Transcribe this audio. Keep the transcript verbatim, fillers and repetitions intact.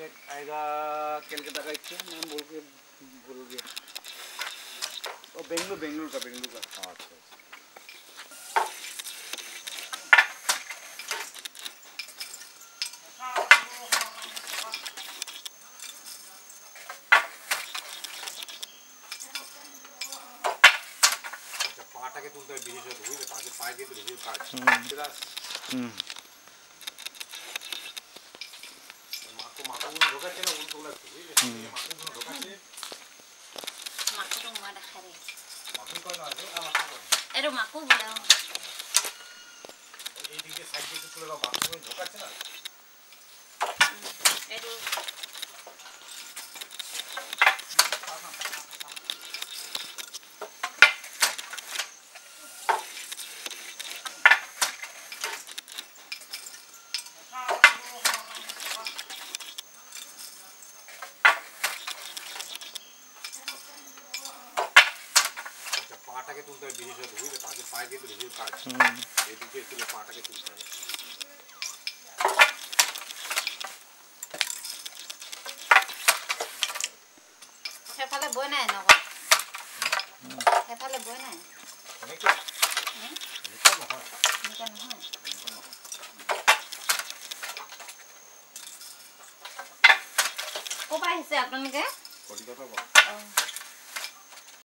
आएगा कलकत्ता का एक नाम बोल के बोल गया और बेंगलुरु बेंगलुरु का बेंगलुरु का अच्छा पाटाके तुलते विशेष हुई ताकि पाए के तो विशेष काट हम्म माको माको उन ढोका छे ना उन तोला छे ये माको उन ढोका छे माको तो मारा खरे माको का ना है आ माको एरो माको बोला এই দিকে সাইড দিকে তুলে দাও মাको उन ढोका छे ना एरो पाटाके तुलते विशेष हुई ताकि पाए के तो विशेष काट এই দিকে তুলে পাটাকে তুলতে হবে সেফালে বই নাই নক সেফালে বই নাই এনেকে এনেকে নহয় এনেকে নহয় ক'পা আহিছে আপোনালোকে কলিকতাৰ পৰা